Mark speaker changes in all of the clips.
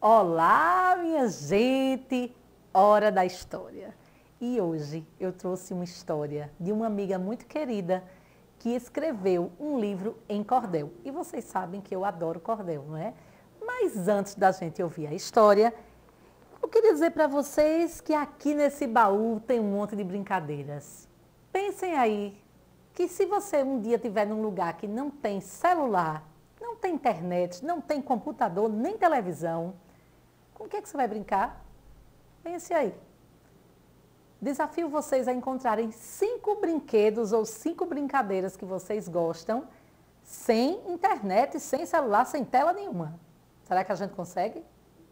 Speaker 1: Olá, minha gente! Hora da história. E hoje eu trouxe uma história de uma amiga muito querida que escreveu um livro em cordel. E vocês sabem que eu adoro cordel, não é? Mas antes da gente ouvir a história, eu queria dizer para vocês que aqui nesse baú tem um monte de brincadeiras. Pensem aí que se você um dia estiver num lugar que não tem celular, não tem internet, não tem computador, nem televisão, com o que é que você vai brincar? Pense aí. Desafio vocês a encontrarem 5 brinquedos ou 5 brincadeiras que vocês gostam, sem internet, sem celular, sem tela nenhuma. Será que a gente consegue?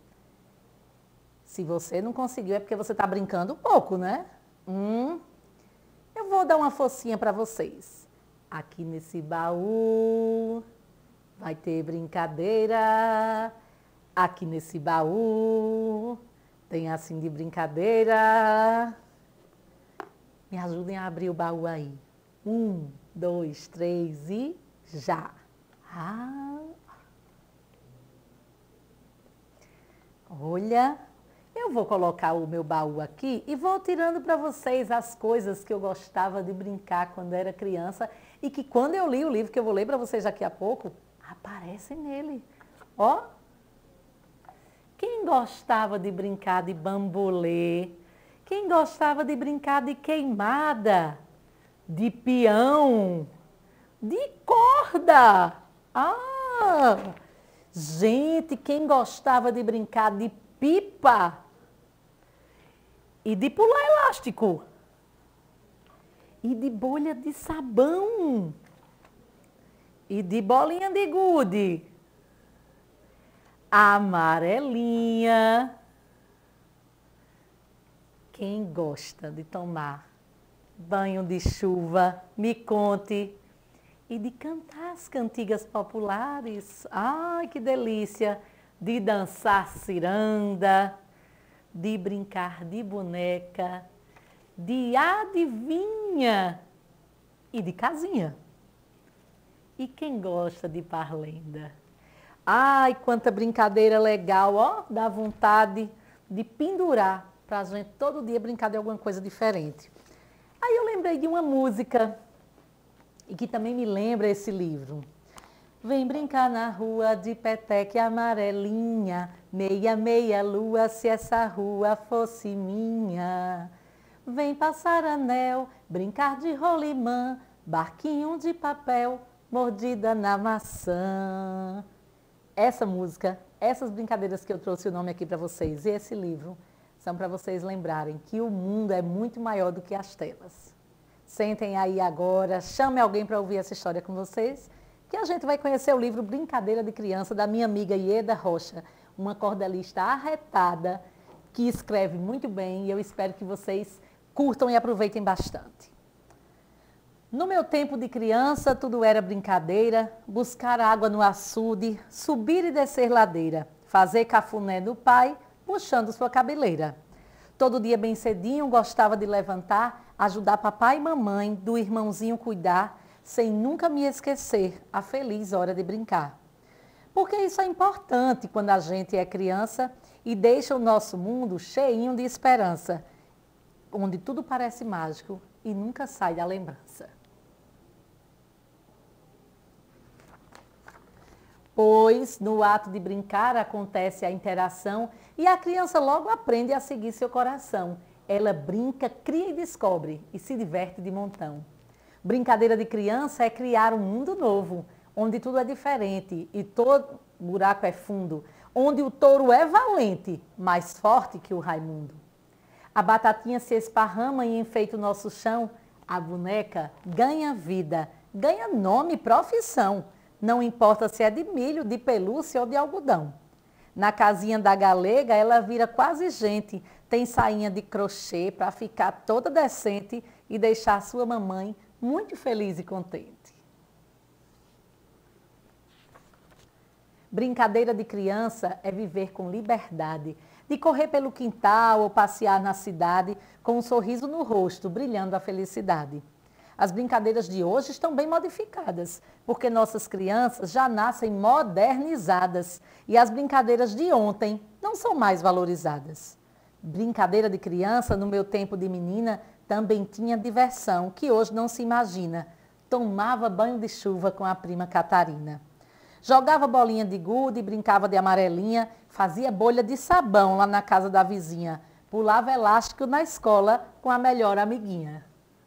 Speaker 1: Se você não conseguiu, é porque você está brincando pouco, né? Eu vou dar uma forcinha para vocês. Aqui nesse baú vai ter brincadeira. Aqui nesse baú tem assim de brincadeira. Me ajudem a abrir o baú aí. 1, 2, 3 e já. Olha, eu vou colocar o meu baú aqui e vou tirando para vocês as coisas que eu gostava de brincar quando era criança e que quando eu li o livro, que eu vou ler para vocês daqui a pouco, aparecem nele. Ó, quem gostava de brincar de bambolê? Quem gostava de brincar de queimada? De peão? De corda? Gente, quem gostava de brincar de pipa? E de pular elástico? E de bolha de sabão? E de bolinha de gude? Amarelinha. Quem gosta de tomar banho de chuva, me conte. E de cantar as cantigas populares. Ai, que delícia! De dançar ciranda, de brincar de boneca, de adivinha e de casinha. E quem gosta de parlenda? Ai, quanta brincadeira legal, ó, dá vontade de pendurar para a gente todo dia brincar de alguma coisa diferente. Aí eu lembrei de uma música e que também me lembra esse livro. Vem brincar na rua de peteca amarelinha, meia, meia lua, se essa rua fosse minha. Vem passar anel, brincar de rolimã, barquinho de papel, mordida na maçã. Essa música, essas brincadeiras que eu trouxe o nome aqui para vocês e esse livro são para vocês lembrarem que o mundo é muito maior do que as telas. Sentem aí agora, chame alguém para ouvir essa história com vocês, que a gente vai conhecer o livro Brincadeira de Criança, da minha amiga Ieda Rocha, uma cordelista arretada, que escreve muito bem e eu espero que vocês curtam e aproveitem bastante. No meu tempo de criança, tudo era brincadeira, buscar água no açude, subir e descer ladeira, fazer cafuné no pai, puxando sua cabeleira. Todo dia bem cedinho gostava de levantar, ajudar papai e mamãe, do irmãozinho cuidar, sem nunca me esquecer a feliz hora de brincar. Porque isso é importante quando a gente é criança e deixa o nosso mundo cheinho de esperança, onde tudo parece mágico e nunca sai da lembrança. Pois no ato de brincar acontece a interação e a criança logo aprende a seguir seu coração. Ela brinca, cria e descobre e se diverte de montão. Brincadeira de criança é criar um mundo novo, onde tudo é diferente e todo buraco é fundo, onde o touro é valente, mais forte que o Raimundo. A batatinha se esparrama e enfeita o nosso chão, a boneca ganha vida, ganha nome e profissão. Não importa se é de milho, de pelúcia ou de algodão. Na casinha da galega, ela vira quase gente. Tem sainha de crochê para ficar toda decente e deixar sua mamãe muito feliz e contente. Brincadeira de criança é viver com liberdade, de correr pelo quintal ou passear na cidade com um sorriso no rosto, brilhando a felicidade. As brincadeiras de hoje estão bem modificadas, porque nossas crianças já nascem modernizadas e as brincadeiras de ontem não não são mais valorizadas. Brincadeira de criança, no meu tempo de menina, também tinha diversão, que hoje não se imagina. Tomava banho de chuva com a prima Catarina. Jogava bolinha de gude, brincava de amarelinha, fazia bolha de sabão lá na casa da vizinha. Pulava elástico na escola com a melhor amiguinha.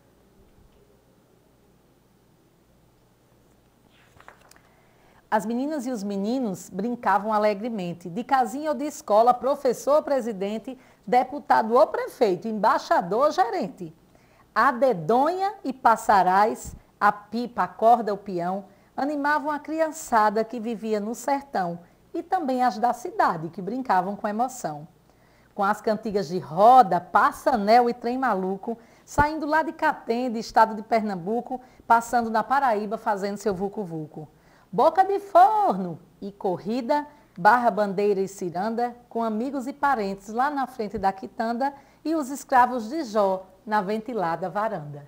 Speaker 1: As meninas e os meninos brincavam alegremente, de casinha ou de escola, professor ou presidente, deputado ou prefeito, embaixador ou gerente. A dedonha e passarais, a pipa, a corda, o peão, animavam a criançada que vivia no sertão e também as da cidade, que brincavam com emoção. Com as cantigas de roda, passanel e trem maluco, saindo lá de Catende, estado de Pernambuco, passando na Paraíba, fazendo seu vucu-vucu. Boca de forno e corrida, barra, bandeira e ciranda, com amigos e parentes lá na frente da quitanda e os escravos de Jó na ventilada varanda.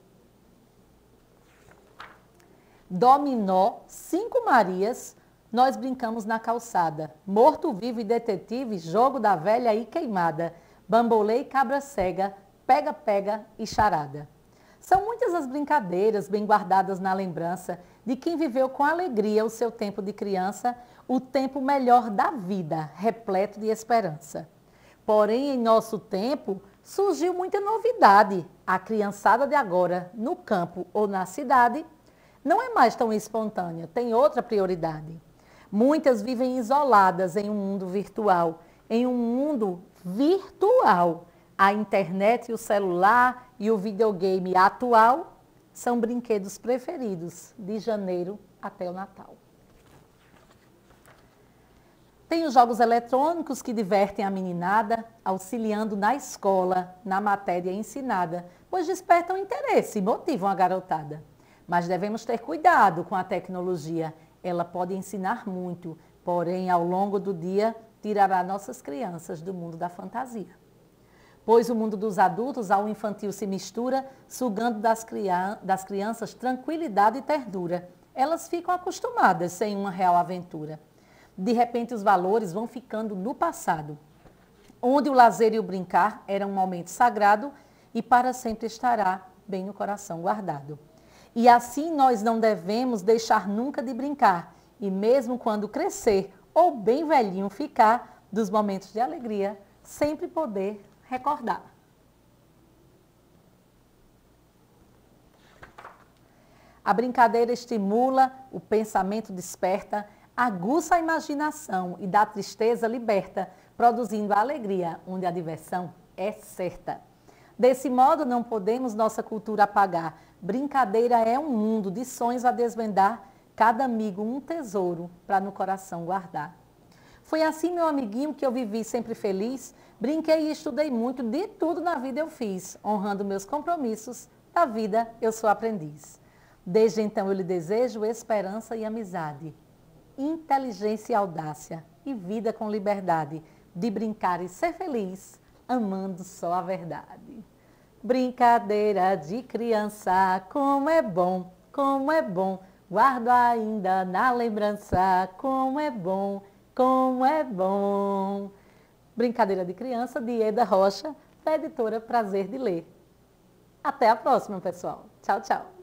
Speaker 1: Dominó, 5 Marias, nós brincamos na calçada. Morto-vivo e detetive, jogo da velha e queimada. Bambolê e cabra cega, pega-pega e charada. São muitas as brincadeiras bem guardadas na lembrança de quem viveu com alegria o seu tempo de criança, o tempo melhor da vida, repleto de esperança. Porém, em nosso tempo, surgiu muita novidade. A criançada de agora, no campo ou na cidade, não é mais tão espontânea, tem outra prioridade. Muitas vivem isoladas em um mundo virtual, A internet, o celular e o videogame atual são brinquedos preferidos de janeiro até o Natal. Tem os jogos eletrônicos que divertem a meninada, auxiliando na escola, na matéria ensinada, pois despertam interesse e motivam a garotada. Mas devemos ter cuidado com a tecnologia. Ela pode ensinar muito, porém, ao longo do dia, tirará nossas crianças do mundo da fantasia. Pois o mundo dos adultos ao infantil se mistura, sugando das crianças tranquilidade e ternura. Elas ficam acostumadas sem uma real aventura. De repente, os valores vão ficando no passado, onde o lazer e o brincar eram um momento sagrado e para sempre estará bem no coração guardado. E assim nós não devemos deixar nunca de brincar, e mesmo quando crescer ou bem velhinho ficar, dos momentos de alegria, sempre poder recordar. A brincadeira estimula, o pensamento desperta, aguça a imaginação e da tristeza liberta, produzindo a alegria, onde a diversão é certa. Desse modo, não podemos nossa cultura apagar. Brincadeira é um mundo de sonhos a desvendar, cada amigo um tesouro para no coração guardar. Foi assim, meu amiguinho, que eu vivi sempre feliz, brinquei e estudei muito, de tudo na vida eu fiz, honrando meus compromissos, da vida eu sou aprendiz. Desde então eu lhe desejo esperança e amizade, inteligência e audácia, e vida com liberdade, de brincar e ser feliz, amando só a verdade. Brincadeira de criança, como é bom, guardo ainda na lembrança, como é bom, como é bom. Brincadeira de criança, de Eda Rocha, da editora Prazer de Ler. Até a próxima, pessoal. Tchau, tchau.